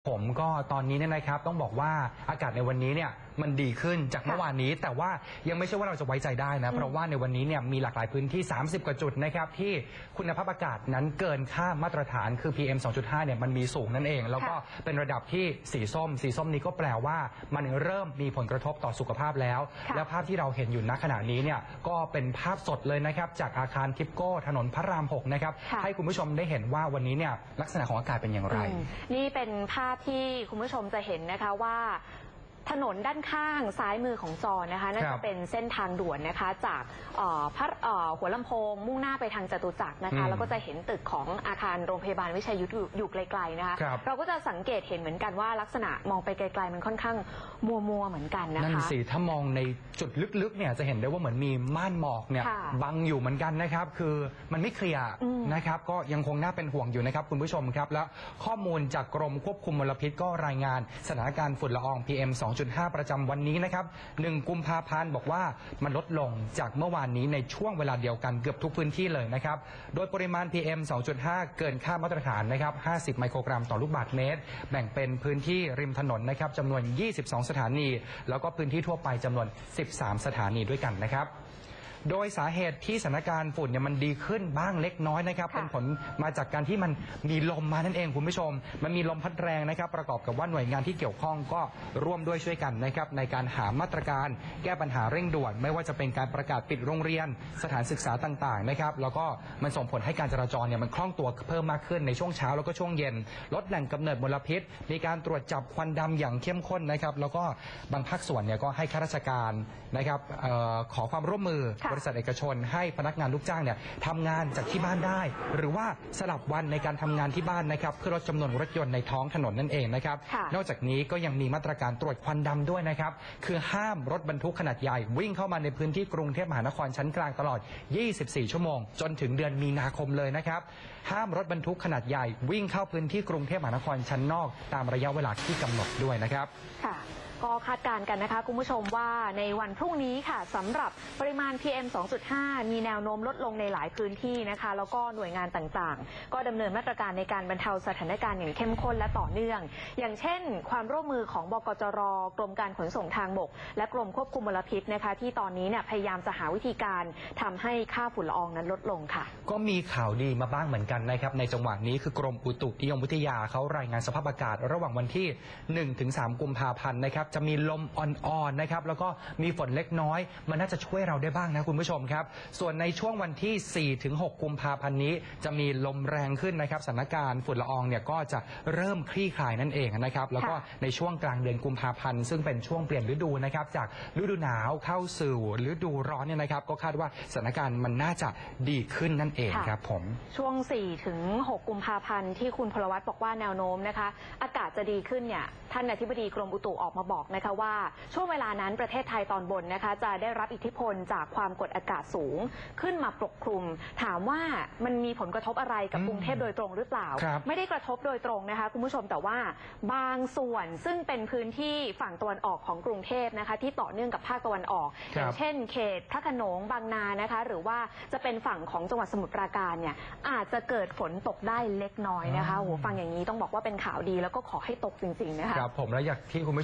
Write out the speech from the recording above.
ผมก็ตอนนี้เนี่ยนะครับต้องบอกว่าอากาศในวันนี้เนี่ยมันดีขึ้นจากเมื่อวานนี้แต่ว่ายังไม่ใช่ว่าเราจะไว้ใจได้นะเพราะว่าในวันนี้เนี่ยมีหลากหลายพื้นที่30กว่าจุดนะครับที่คุณภาพอากาศนั้นเกินค่ามาตรฐานคือ PM 2.5 เนี่ยมันมีสูงนั่นเองแล้วก็เป็นระดับที่สีส้มนี้ก็แปลว่ามันเริ่มมีผลกระทบต่อสุขภาพแล้วและภาพที่เราเห็นอยู่ณขณะนี้เนี่ยก็เป็นภาพสดเลยนะครับจากอาคารทิปโก้ถนนพระราม 6นะครับให้คุณผู้ชมได้เห็นว่าวันนี้เนี่ยลักษณะของอากาศเป็นอย่างไรนี่เป็นภาพที่คุณผู้ชมจะเห็นนะคะว่าถนนด้านข้างซ้ายมือของจอนะคะน่าจะเป็นเส้นทางด่วนนะคะจากหัวลำโพงมุ่งหน้าไปทางจตุจักรนะคะแล้วก็จะเห็นตึกของอาคารโรงพยาบาลวิชัยยุทธอยู่ไกลๆนะคะเราก็จะสังเกตเห็นเหมือนกันว่าลักษณะมองไปไกลๆมันค่อนข้างมัวเหมือนกันนะคะนั่นสิถ้ามองในจุดลึกๆเนี่ยจะเห็นได้ว่าเหมือนมีม่านหมอกเนี่ยบังอยู่เหมือนกันนะครับคือมันไม่เคลียร์นะครับก็ยังคงน่าเป็นห่วงอยู่นะครับคุณผู้ชมครับและข้อมูลจากกรมควบคุมมลพิษก็รายงานสถานการณ์ฝุ่นละออง PM 2.5 ประจำวันนี้นะครับ1 กุมภาพันธ์บอกว่ามันลดลงจากเมื่อวานนี้ในช่วงเวลาเดียวกันเกือบทุกพื้นที่เลยนะครับโดยปริมาณ PM 2.5 เกินค่ามาตรฐานนะครับ50ไมโครกรัมต่อลูกบาศก์เมตรแบ่งเป็นพื้นที่ริมถนนนะครับจำนวน22สถานีแล้วก็พื้นที่ทั่วไปจำนวน13สถานีด้วยกันนะครับโดยสาเหตุที่สถานการณ์ฝุ่นเนี่ยมันดีขึ้นบ้างเล็กน้อยนะครับเป็นผลมาจากการที่มันมีลมมานั่นเองคุณผู้ชมมันมีลมพัดแรงนะครับประกอบกับว่าหน่วยงานที่เกี่ยวข้องก็ร่วมด้วยช่วยกันนะครับในการหามาตรการแก้ปัญหาเร่งด่วนไม่ว่าจะเป็นการประกาศปิดโรงเรียนสถานศึกษาต่างๆนะครับแล้วก็มันส่งผลให้การจราจรเนี่ยมันคล่องตัวเพิ่มมากขึ้นในช่วงเช้าแล้วก็ช่วงเย็นลดแหล่งกำเนิดมลพิษมีการตรวจจับควันดำอย่างเข้มข้นนะครับแล้วก็บางภาคส่วนเนี่ยก็ให้ข้าราชการนะครับขอความร่วมมือบริษัทเอกชนให้พนักงานลูกจ้างเนี่ยทำงานจากที่บ้านได้หรือว่าสลับวันในการทำงานที่บ้านนะครับเพื่อลดจำนวนรถยนต์ในท้องถนนนั่นเองนะครับนอกจากนี้ก็ยังมีมาตรการตรวจควันดำด้วยนะครับคือห้ามรถบรรทุกขนาดใหญ่วิ่งเข้ามาในพื้นที่กรุงเทพมหานครชั้นกลางตลอด24ชั่วโมงจนถึงเดือนมีนาคมเลยนะครับห้ามรถบรรทุกขนาดใหญ่วิ่งเข้าพื้นที่กรุงเทพมหานครชั้นนอกตามระยะเวลาที่กำหนดด้วยนะครับก็คาดการณ์กันนะคะคุณผู้ชมว่าในวันพรุ่งนี้ค่ะสำหรับปริมาณ PM 2.5 มีแนวโน้มลดลงในหลายพื้นที่นะคะแล้วก็หน่วยงานต่างๆก็ดำเนินมาตรการในการบรรเทาสถานการณ์อย่างเข้มข้นและต่อเนื่องอย่างเช่นความร่วมมือของบกจร.กรมการขนส่งทางบกและกรมควบคุมมลพิษนะคะที่ตอนนี้เนี่ยพยายามจะหาวิธีการทำให้ค่าฝุ่นละอองนั้นลดลงค่ะก็มีข่าวดีมาบ้างเหมือนกันนะครับในจังหวะนี้คือกรมอุตุนิยมวิทยาเขารายงานสภาพอากาศระหว่างวันที่ 1-3 กุมภาพันธ์นะครับจะมีลมอ่อนๆนะครับแล้วก็มีฝนเล็กน้อยมันน่าจะช่วยเราได้บ้างนะคุณผู้ชมครับส่วนในช่วงวันที่ 4-6 กุมภาพันธ์นี้จะมีลมแรงขึ้นนะครับสถานการณ์ฝุ่นละอองเนี่ยก็จะเริ่มคลี่คลายนั่นเองนะครับแล้วก็ในช่วงกลางเดือนกุมภาพันธ์ซึ่งเป็นช่วงเปลี่ยนฤดูนะครับจากฤดูหนาวเข้าสู่ฤดูร้อนเนี่ยนะครับก็คาดว่าสถานการณ์มันน่าจะดีขึ้นนั่นเองครับผมช่วง 4-6 กุมภาพันธ์ที่คุณพลวัตบอกว่าแนวโน้มนะคะอากาศจะดีขึ้นเนี่ยท่านอธิบดีกรมอุตุออกมาบอกนะคะว่าช่วงเวลานั้นประเทศไทยตอนบนนะคะจะได้รับอิทธิพลจากความกดอากาศสูงขึ้นมาปกคลุมถามว่ามันมีผลกระทบอะไรกับกรุงเทพโดยตรงหรือเปล่าไม่ได้กระทบโดยตรงนะคะคุณผู้ชมแต่ว่าบางส่วนซึ่งเป็นพื้นที่ฝั่งตะวันออกของกรุงเทพนะคะที่ต่อเนื่องกับภาคตะวันออกอย่างเช่นเขตพระโขนงบางนานะคะหรือว่าจะเป็นฝั่งของจังหวัดสมุทรปราการเนี่ยอาจจะเกิดฝนตกได้เล็กน้อยนะคะโหฟังอย่างนี้ต้องบอกว่าเป็นข่าวดีแล้วก็ขอให้ตกจริงๆนะคะครับผมและอยากที่คุณ